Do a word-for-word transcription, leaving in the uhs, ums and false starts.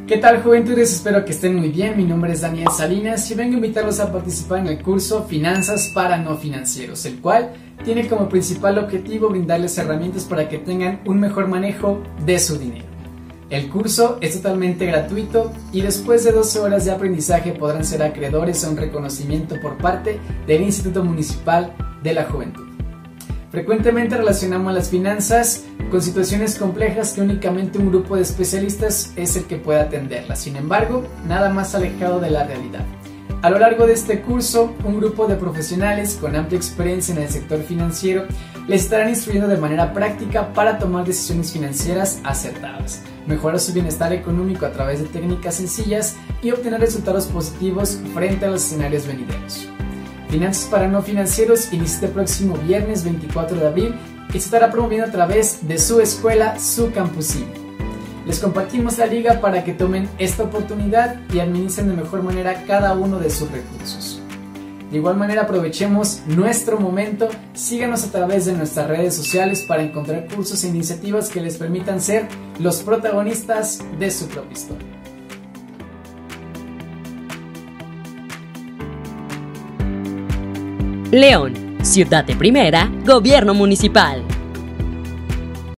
¿Qué tal, juventudes? Espero que estén muy bien. Mi nombre es Daniel Salinas y vengo a invitarlos a participar en el curso Finanzas para no financieros, el cual tiene como principal objetivo brindarles herramientas para que tengan un mejor manejo de su dinero. El curso es totalmente gratuito y después de doce horas de aprendizaje podrán ser acreedores a un reconocimiento por parte del Instituto Municipal de la Juventud. Frecuentemente relacionamos las finanzas con situaciones complejas que únicamente un grupo de especialistas es el que puede atenderlas. Sin embargo, nada más alejado de la realidad. A lo largo de este curso, un grupo de profesionales con amplia experiencia en el sector financiero les estarán instruyendo de manera práctica para tomar decisiones financieras acertadas, mejorar su bienestar económico a través de técnicas sencillas y obtener resultados positivos frente a los escenarios venideros. Finanzas para no financieros inicia este próximo viernes veinticuatro de abril y se estará promoviendo a través de su escuela, su campusino. Les compartimos la liga para que tomen esta oportunidad y administren de mejor manera cada uno de sus recursos. De igual manera, aprovechemos nuestro momento, síganos a través de nuestras redes sociales para encontrar cursos e iniciativas que les permitan ser los protagonistas de su propia historia. León, ciudad de primera, gobierno municipal.